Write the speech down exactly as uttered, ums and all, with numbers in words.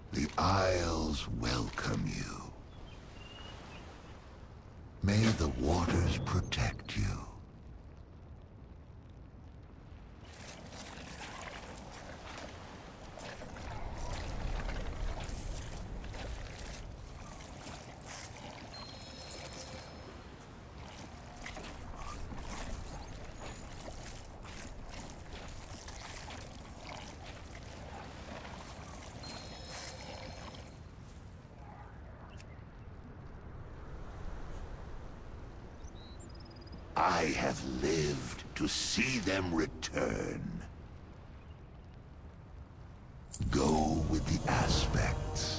The Isles welcome you. May the waters protect you. I have lived to see them return. Go with the aspects.